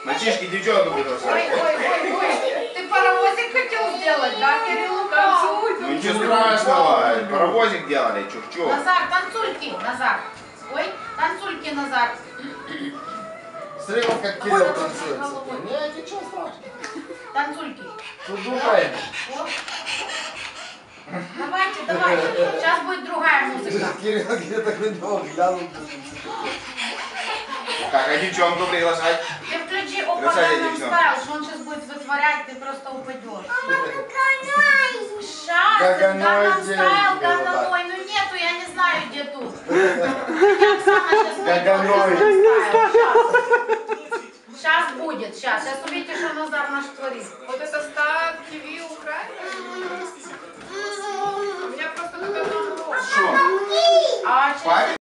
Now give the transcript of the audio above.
Мальчишки, девчонку приглашают. Ой. Ты паровозик хотел сделать, да, Кирилл? Танцуй. Ну ничего страшного. Паровозик делали, чух-чух. Назар, танцульки, Назар. Ой, танцульки, Назар. Смотри, вот как Кирилл танцует. Нет, ничего страшного. Танцульки. Тут думаем. Давайте. Сейчас будет другая музыка. Кирилл где-то на него глянул. Как, а девчонку приглашать? Ты включи Опа Красавица Gangnam девчонка. Style, что он сейчас будет вытворять, ты просто упадешь. Сейчас, Gangnam Gangnam Style, Style, Gangnam, ой, ну нету, я не знаю, где тут. Сейчас будет, сейчас увидите, что Назар наш творит. Вот это став ТВ Украина. У меня просто такая Что? А через